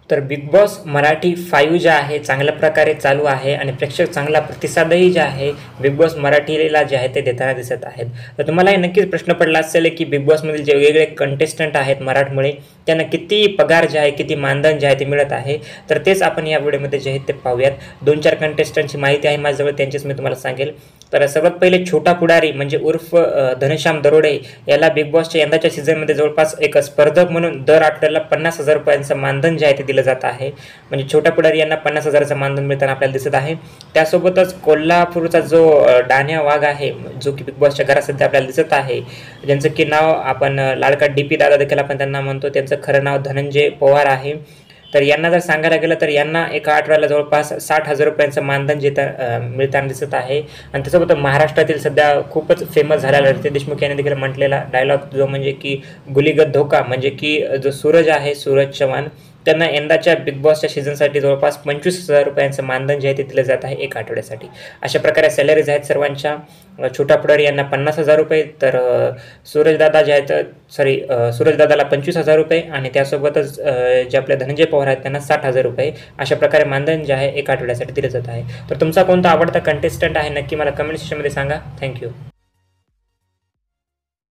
तर big boss Marathi 5 जे आहे चांगल्या प्रकारे चालू आहे आणि प्रेक्षक चांगला प्रतिसादही जे आहे बिग बॉस मराठीला जे आहे ते देताना दिसत आहेत. तर तुम्हालाही नक्कीच प्रश्न पडला असेल की बिग बॉसमधील जे वेगवेगळे कंटेस्टंट आहेत मराठमोळे त्यांना किती पगार जे आहे, किती मानधन जे आहे ते मिळत आहे. तर तेच आपण या व्हिडिओमध्ये जे आहे ते पाहूयात. 2-4 कंटेस्टंटची माहिती आहे माझ्याजवळ, त्यांचीच मी तुम्हाला सांगेल. तर सर्वात पहिले छोटा पुढारी म्हणजे उर्फ धनश्याम दरोडे याला बिग बॉसच्या यंदाच्या सीझनमध्ये जवळपास एक स्पर्धक म्हणून दर आठवड्याला ₹50,000 मानधन जे आहे ते दिलं जात आहे. म्हणजे छोटा पुढारी यांना 50,000चं मानधन मिळताना आपल्याला दिसत आहे. त्यासोबतच कोल्हापूरचा जो डान्या वाघ आहे, जो की बिग बॉसच्या घरात सध्या आपल्याला दिसत आहे, ज्यांचं की नाव आपण लाडका DP दादा देखील आपण त्यांना म्हणतो, त्यांचं खरं नाव धनंजय पवार आहे. तर यांना जर सांगायला गेलं तर यांना एका आठवड्याला जवळपास ₹60,000चं मानधन मिळताना दिसत आहे. आणि त्यासोबत महाराष्ट्रातील सध्या खूपच फेमस झालेला रितेश देशमुख यांनी देखील म्हटलेला डायलॉग जो म्हणजे की गुलीगत धोका, म्हणजे की जो सूरज आहे, सूरज चव्हाण, त्यांना यंदाच्या बिग बॉसच्या सीझनसाठी जवळपास ₹25,000चं मानधन जे आहे ते दिलं जात आहे एक आठवड्यासाठी. अशा प्रकारे सॅलरीज आहेत सर्वांच्या. छोटा पुढारी यांना ₹50,000, तर सूरजदादा जे आहेत सूरजदादाला ₹25,000 आणि त्यासोबतच जे आपले धनंजय पवार आहेत त्यांना ₹60,000. अशा प्रकारे मानधन जे आहे एक आठवड्यासाठी दिलं जात आहे. तर तुमचा कोणता आवडता कंटेस्टंट आहे नक्की मला कमेंट सेक्शनमध्ये सांगा. थँक्यू.